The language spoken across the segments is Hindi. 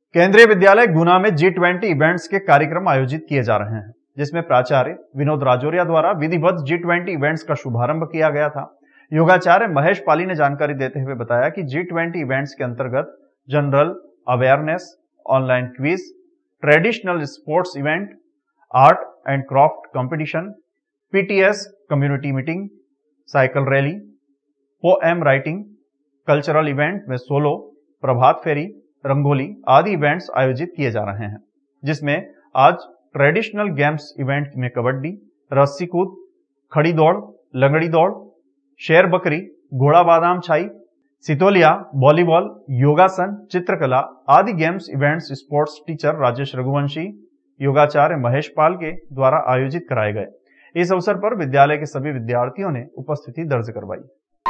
केंद्रीय विद्यालय गुना में G20 इवेंट्स के कार्यक्रम आयोजित किए जा रहे हैं, जिसमें प्राचार्य विनोद राजौरिया द्वारा विधिवत G20 इवेंट्स का शुभारंभ किया गया था। योगाचार्य महेश पाली ने जानकारी देते हुए बताया कि G20 इवेंट्स के अंतर्गत general awareness, online quiz, traditional sports event, art and craft competition, PTS community meeting, cycle rally, poem writing, cultural event में सोलो, प्रभात फेरी, रंगोली आदि इवेंट्स आयोजित किए जा रहे हैं, जिसमें आज ट्रेडिशनल गेम्स इवेंट में कबड्डी, रस्सी कूद, खड़ी दौड़, लंगड़ी दौड़, शेर बकरी, घोड़ा बादाम छाई, सितोलिया, वॉलीबॉल, योगासन, चित्रकला आदि games events sports teacher Rajesh Raghuvanshi, योगाचार्य महेश पाल के द्वारा आयोजित कराए गए। इस अवसर पर विद्यालय के सभी विद्यार्थियों ने उपस्थिति दर्ज करवाई।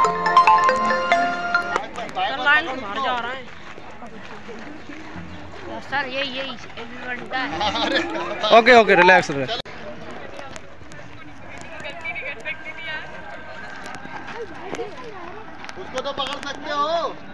सर ये घंटा है। Okay relax. उसको तो पकड़ सकते हो।